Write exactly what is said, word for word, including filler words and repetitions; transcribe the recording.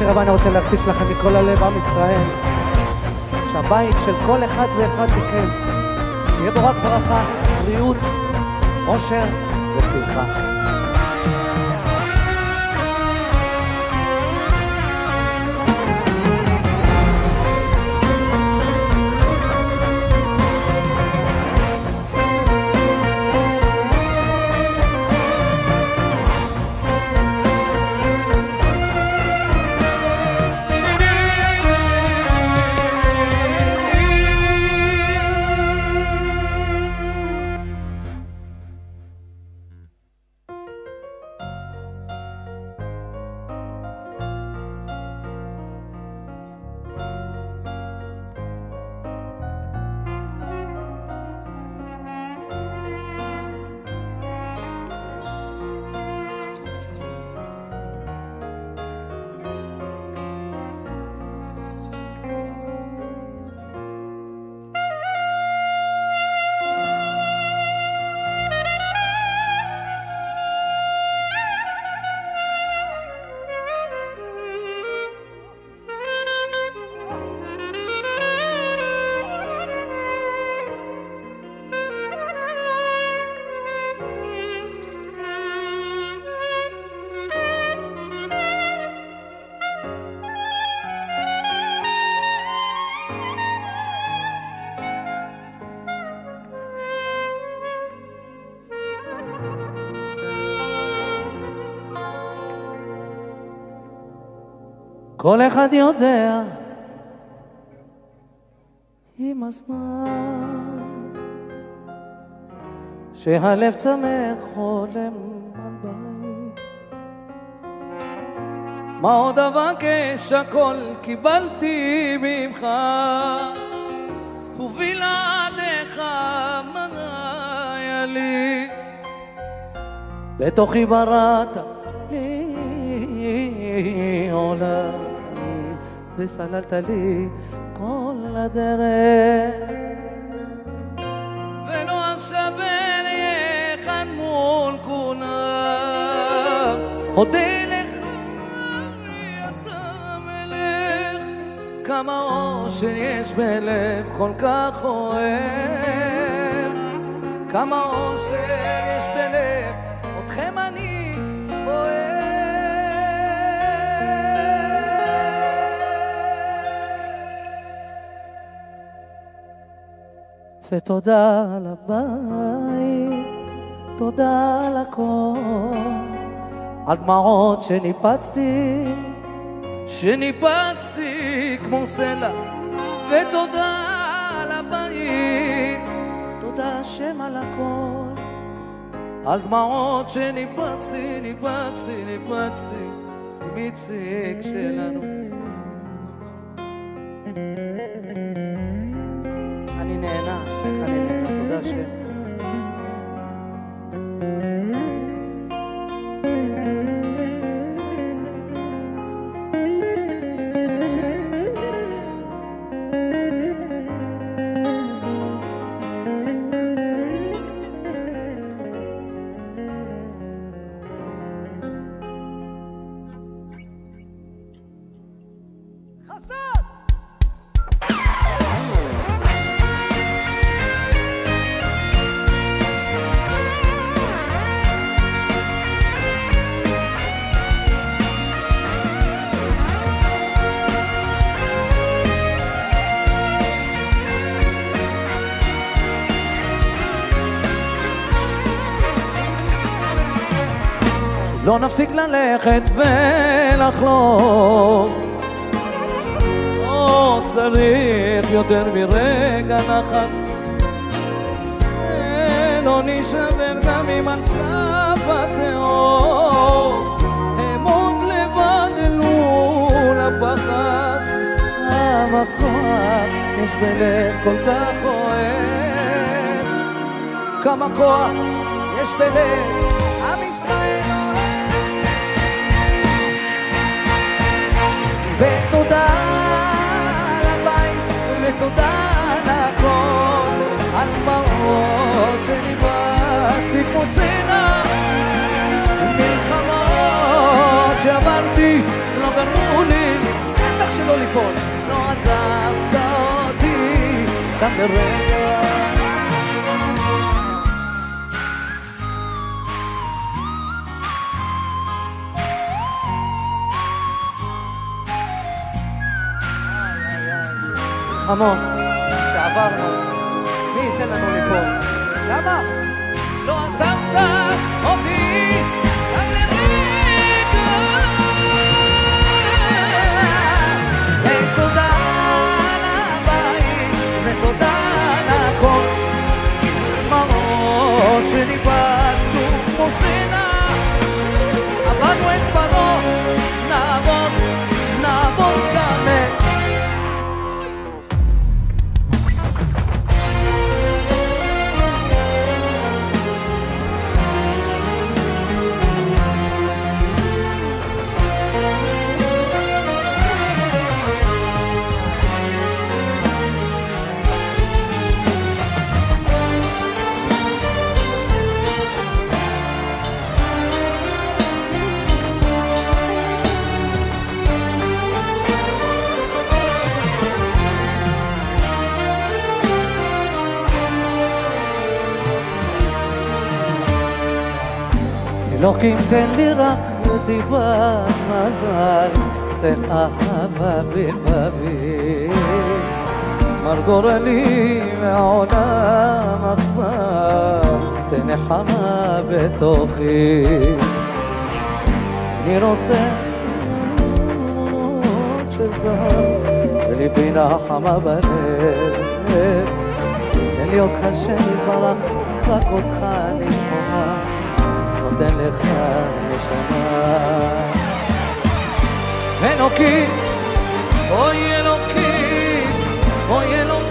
השיר הבא אני רוצה להרגיש לכם מכל הלב, עם ישראל, שהבית של כל אחד ואחד מכם יהיה בו רק ברכה, בריאות, עושר ושמחה. כל אחד יודע עם הזמן שהלב צמא חולם על בית. מה עוד אבקש, הכל קיבלתי ממך, ובלעדיך מה היה לי? בתוכי בראת לי עולם וסללת לי כל הדרך, ולא עכשיו אני אחד מול כולם, הודה לך אתה מלך. כמה אושר יש בלב כל כך אוהב, כמה אושר יש בלב, אתכם אני אוהב. ותודה על הבית, תודה על הכל, על דמעות שניפצתי, שניפצתי כמו סלע. ותודה על הבית, תודה השם על הכל, על דמעות שניפצתי, ניפצתי, ניפצתי, עם איציק שלנו. אני נהנה, איך אני נהנה, תודה השם. לא נפסיק ללכת ולחלום, לא צריך יותר מרגע נחת, לא נשבר גם עם מצב התהום, אמות לבד אל מול הפחד. כמה כוח יש בלב כל כך אוהב, כמה כוח יש בלב עם ישראל אוהב. ותודה על הבית ותודה על הכל, על דמעות שניפצתי כמו סלע, מלחמות שעברתי לא גרמו לי, בטח שלא ליפול. לא עזבת אותי גם לרגע. מלחמות שעברנו, מי ייתן לנו ליפול? למה? לא עזבת אותי גם לרגע. ותודה לבית ותודה לכל מראות שניפצנו כמו סלע. עבדנו את פרו, נעבוד, נעבוד גם את אלוקים תן לי רק נתיבת מזל, תן אהבה בלבבי, מר גורלי מהעולם אכזר, תן נחמה בתוכי. אני רוצה תמונות של זהב ולי פינה חמה בלב, תן לי אותך שיתברך, רק אותך אני מוכן, נותן לך נשמה. אלוקים, אוי אלוקים, אוי אלוקים